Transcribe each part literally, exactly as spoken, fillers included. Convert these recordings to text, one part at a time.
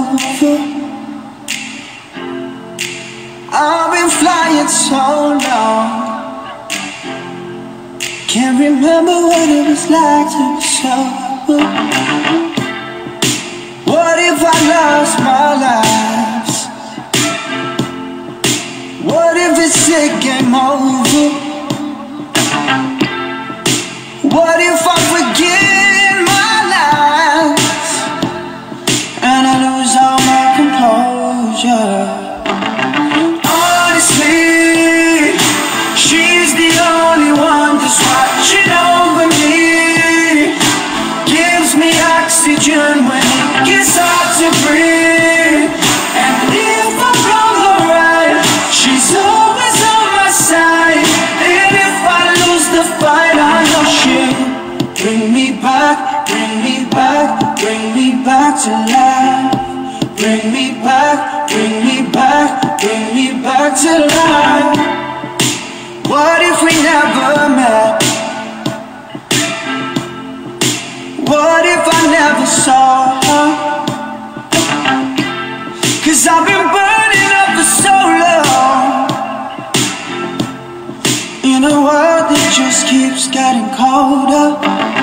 over. I've been flying so long, can't remember what it was like to be sober. What if I lost my life? What if it's a game over? What if I forget my life and I lose all my composure? Honestly, she's the only one that's watching over me, gives me oxygen when it gets hard to breathe. And if I'm wrong or right, she's always on my side. And if I lose the fight, I know she'll bring me back, bring me back, bring me back to life. Bring me back, bring me back, bring me back to life. What if we never met? What if I never saw her? Cause I've been burning up for so long, in a world that just keeps getting colder.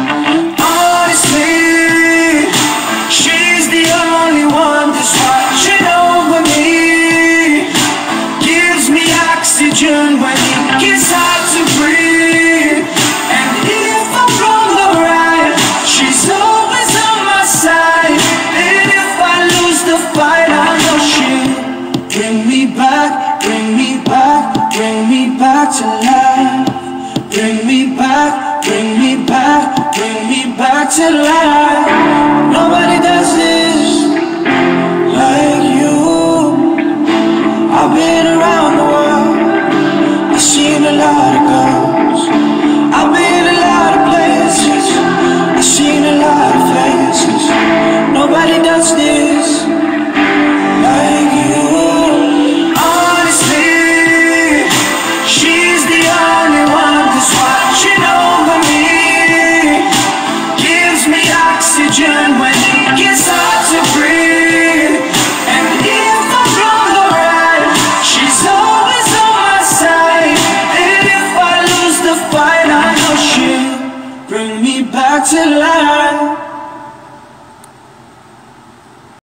Honestly, she's the only one that's watching over me, gives me oxygen when it gets hard to breathe. And if I'm wrong or right, she's always on my side. And if I lose the fight, I know she'll bring me back, bring me back, bring me back to life. Bring me back, bring me back, bring me back to life. Nobody does this like you. I've been around the world, I've seen a lot of girls, I've been a lot of places, I've seen a lot of faces. Nobody does this like you. Honestly, she's the only one that's watching over me, gives me oxygen when it gets hard to breathe. And if I'm wrong or right, she's always on my side. And if I lose the fight, I know she'll bring me back to life.